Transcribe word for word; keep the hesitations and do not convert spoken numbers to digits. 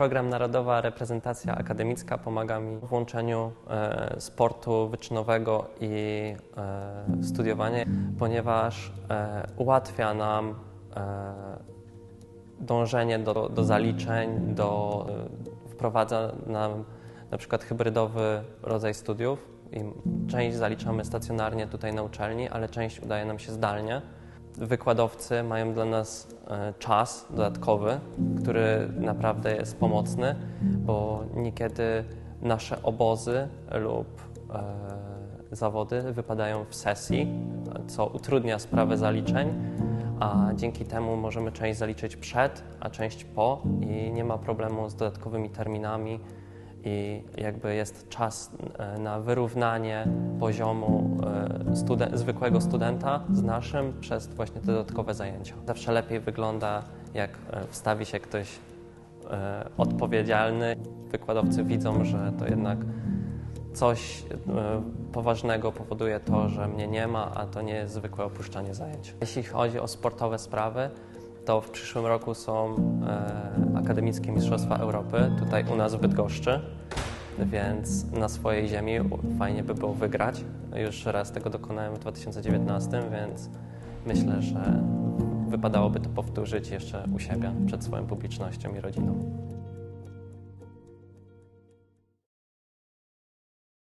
Program Narodowa Reprezentacja Akademicka pomaga mi w łączeniu e, sportu wyczynowego i e, studiowania, ponieważ e, ułatwia nam e, dążenie do, do zaliczeń, do, e, wprowadza nam na przykład hybrydowy rodzaj studiów i część zaliczamy stacjonarnie tutaj na uczelni, ale część udaje nam się zdalnie. Wykładowcy mają dla nas czas dodatkowy, który naprawdę jest pomocny, bo niekiedy nasze obozy lub e, zawody wypadają w sesji, co utrudnia sprawę zaliczeń, a dzięki temu możemy część zaliczyć przed, a część po i nie ma problemu z dodatkowymi terminami i jakby jest czas na wyrównanie poziomu studen- zwykłego studenta z naszym przez właśnie te dodatkowe zajęcia. Zawsze lepiej wygląda, jak wstawi się ktoś odpowiedzialny. Wykładowcy widzą, że to jednak coś poważnego powoduje to, że mnie nie ma, a to nie jest zwykłe opuszczanie zajęć. Jeśli chodzi o sportowe sprawy, to w przyszłym roku są e, Akademickie Mistrzostwa Europy, tutaj u nas w Bydgoszczy, więc na swojej ziemi fajnie by było wygrać. Już raz tego dokonałem w dwa tysiące dziewiętnastym, więc myślę, że wypadałoby to powtórzyć jeszcze u siebie, przed swoją publicznością i rodziną.